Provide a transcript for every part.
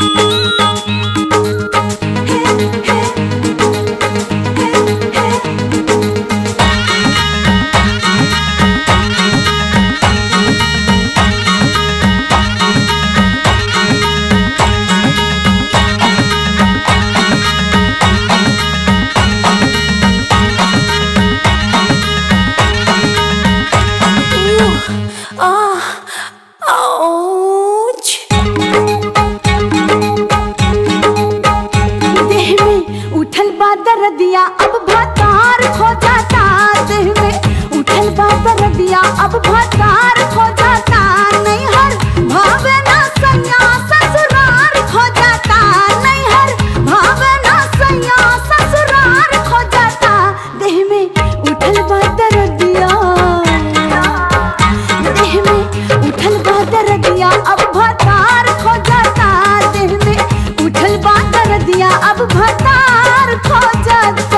दर्दिया अब भतार खो जाता, देह में उठल बा दर्दिया अब भतार खो जाता। नैहर भावे ना सैया ससुरार खो जाता, नैहर भावे ना सैया ससुरार खो जाता। देह में उठल बा दर्दिया, देह में उठल बा दर्दिया अब भतार खो जाता, देह में उठल बा दर्दिया अब भतार खो जाता।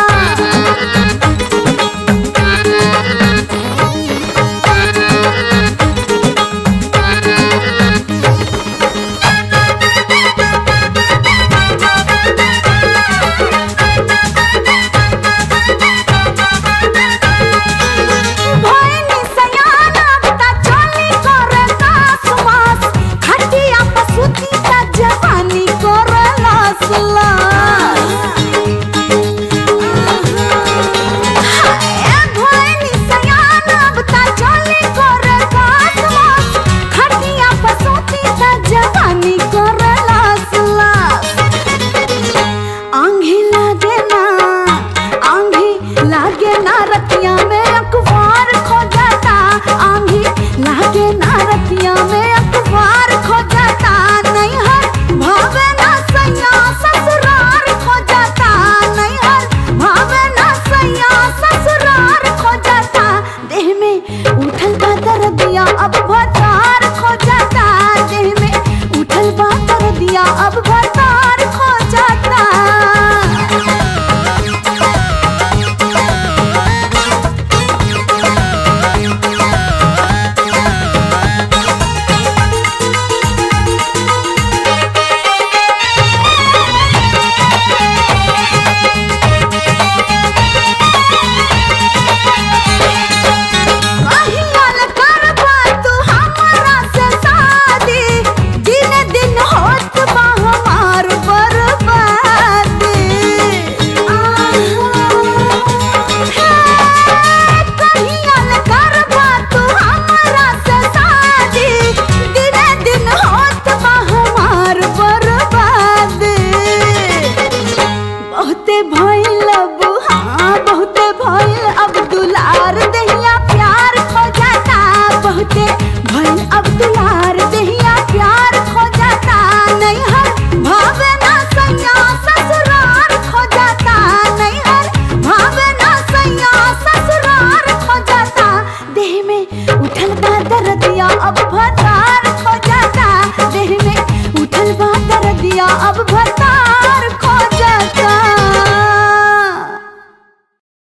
उठल बा दर्दिया अब भतार खो जाता, देह में उठल बा दर्दिया अब